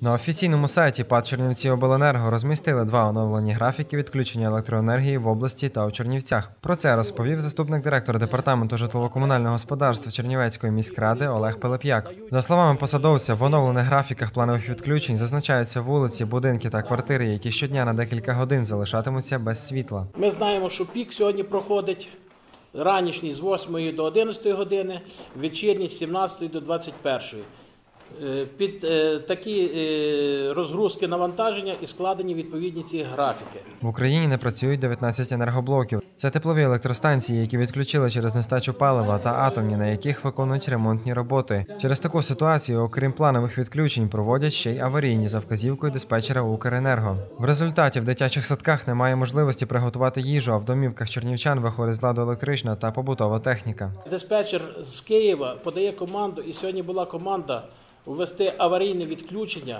На офіційному сайті ПАТ «Чернівціобленерго» розмістили 2 оновлені графіки відключення електроенергії в області та у Чернівцях. Про це розповів заступник директора департаменту житлово-комунального господарства Чернівецької міськради Олег Пилип'як. За словами посадовця, в оновлених графіках планових відключень зазначаються вулиці, будинки та квартири, які щодня на декілька годин залишатимуться без світла. Ми знаємо, що пік сьогодні проходить ранішній з 8 до 11 години, вечірній з 17 до 21. Під такі розгрузки навантаження і складені відповідні ці графіки. В Україні не працюють 19 енергоблоків. Це теплові електростанції, які відключили через нестачу палива, та атомні, на яких виконують ремонтні роботи. Через таку ситуацію, окрім планових відключень, проводять ще й аварійні за вказівкою диспетчера Укренерго. В результаті в дитячих садках немає можливості приготувати їжу, а в домівках чернівчан виходить з ладу електрична та побутова техніка. Диспетчер з Києва подає команду, і сьогодні була команда ввести аварійне відключення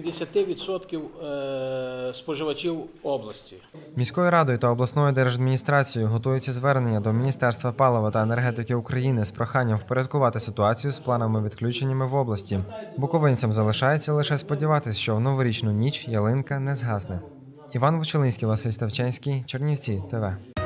50% споживачів області. Міською радою та обласною держадміністрацією готується звернення до Міністерства палива та енергетики України з проханням впорядкувати ситуацію з плановими відключеннями в області. Буковинцям залишається лише сподіватися, що в новорічну ніч ялинка не згасне. Іван Вочелинський, Василь Ставченський, Чернівці ТВ.